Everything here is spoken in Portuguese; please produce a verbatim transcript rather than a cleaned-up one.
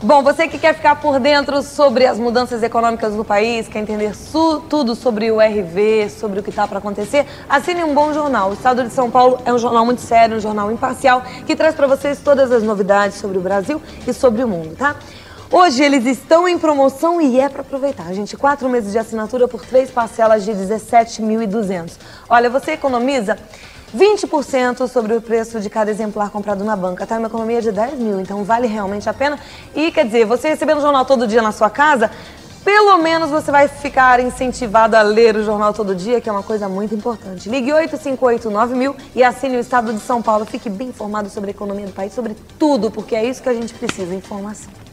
Bom, você que quer ficar por dentro sobre as mudanças econômicas do país, quer entender tudo sobre o R V, sobre o que está para acontecer, assine um bom jornal. O Estado de São Paulo é um jornal muito sério, um jornal imparcial, que traz para vocês todas as novidades sobre o Brasil e sobre o mundo, tá? Hoje eles estão em promoção e é para aproveitar, gente. Quatro meses de assinatura por três parcelas de dezessete mil e duzentos. Olha, você economiza vinte por cento sobre o preço de cada exemplar comprado na banca, tá? É uma economia de dez mil, então vale realmente a pena. E, quer dizer, você recebendo o jornal todo dia na sua casa, pelo menos você vai ficar incentivado a ler o jornal todo dia, que é uma coisa muito importante. Ligue oito cinco oito nove mil e assine o Estado de São Paulo. Fique bem informado sobre a economia do país, sobre tudo, porque é isso que a gente precisa, informação.